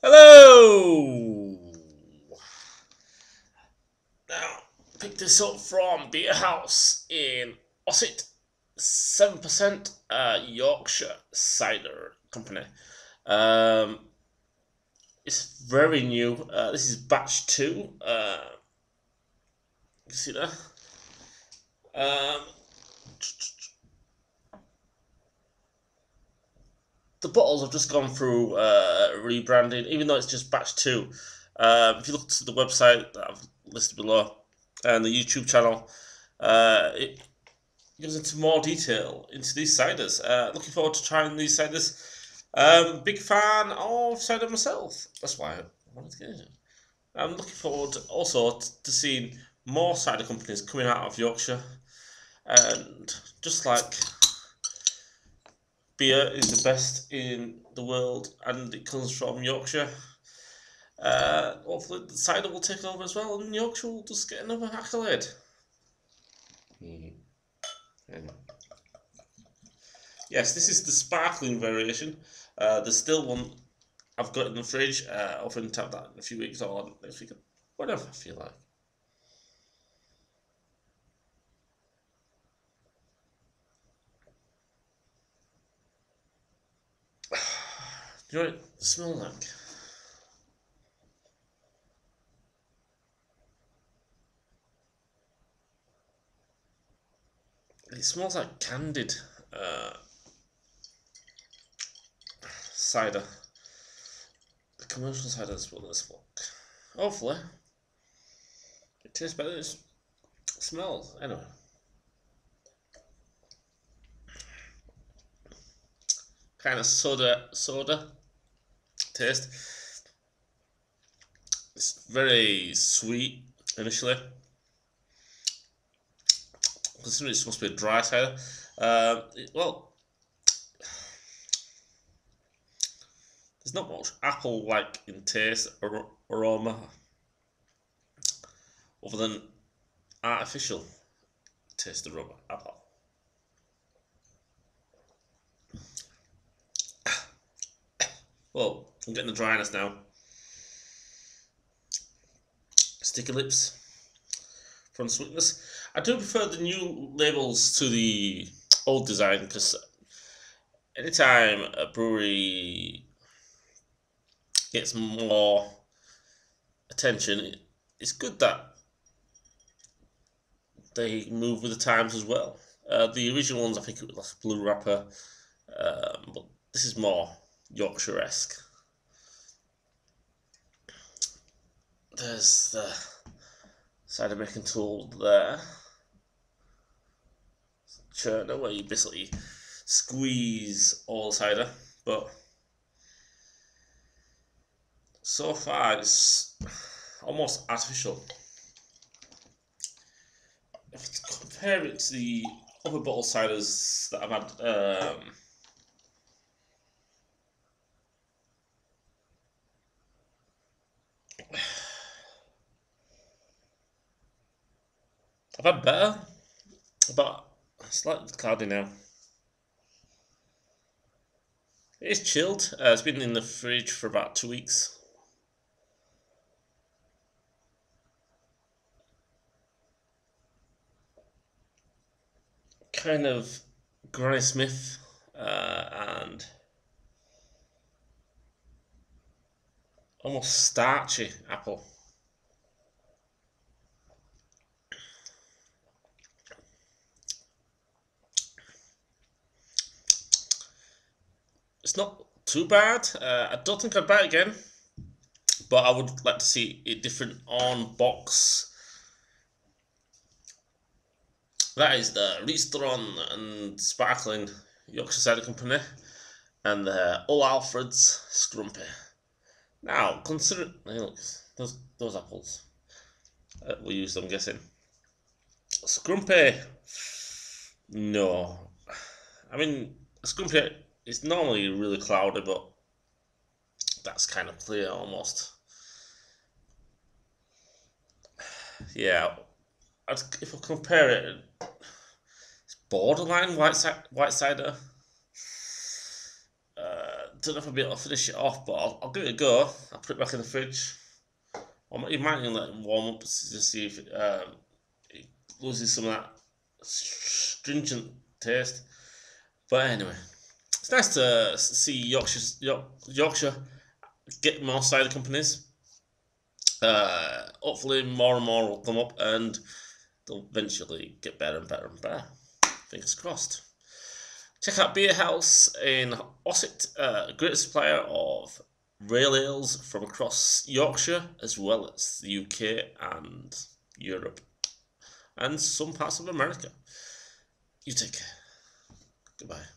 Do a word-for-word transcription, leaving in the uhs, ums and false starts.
Hello! Now, pick this up from Beer House in Ossett. seven percent uh, Yorkshire Cider Company. Um, it's very new. Uh, this is batch two. Uh, you can see there. Um, the bottles have just gone through uh, rebranding, even though it's just batch two. Uh, if you look to the website that I've listed below and the YouTube channel, uh, it goes into more detail into these ciders. Uh, looking forward to trying these ciders. Um, big fan of cider myself. That's why I wanted to get into it. I'm looking forward also to seeing more cider companies coming out of Yorkshire. And just like beer is the best in the world and it comes from Yorkshire, uh, hopefully the cider will take over as well and Yorkshire will just get another accolade. Mm. Mm. Yes, this is the sparkling variation. Uh, there's still one I've got in the fridge. Uh, I'll probably tap that in a few weeks or next week, whatever I feel like. Do you know what it smells like? It smells like candied uh, cider. The commercial cider is what this look. Hopefully, it tastes better than it smells. Anyway. Kind of soda, soda taste. It's very sweet initially. Considering it's supposed to be a dry cider. Uh, it, well, there's not much apple-like in taste or aroma, other than artificial taste aroma apple. Well, I'm getting the dryness now. Sticky lips from sweetness. I do prefer the new labels to the old design because anytime a brewery gets more attention, it's good that they move with the times as well. Uh, the original ones, I think it was like a blue wrapper, um, but this is more Yorkshire-esque. There's the cider making tool there. Churner, where you basically squeeze all the cider, but so far it's almost artificial. If I compare it to the other bottle ciders that I've had, um, I've had better, but it's slightly cloudy now. It's chilled. Uh, it's been in the fridge for about two weeks. Kind of Granny Smith uh, and almost starchy apple. It's not too bad. Uh, I don't think I'd buy it again, but I would like to see it different on box. That is the Restron and Sparkling Yorkshire Cider Company and the Old Alfred's Scrumpy. Now, consider hey, look, those those apples. Uh, we use them, I'm guessing. Scrumpy. No, I mean Scrumpy is normally really cloudy, but that's kind of clear almost. Yeah, I'd, if I compare it, it's borderline white white cider. Uh, don't know if I'll be able to finish it off, but I'll, I'll give it a go. I'll put it back in the fridge. Or you might even let it warm up to see if it, um, it loses some of that stringent taste. But anyway, it's nice to see Yorkshire, York, Yorkshire get more cider companies. Uh, hopefully more and more will come up and they'll eventually get better and better and better. Fingers crossed. Check out Beer House in Ossett, uh, a great supplier of rail ales from across Yorkshire as well as the U K and Europe and some parts of America. You take care. Goodbye.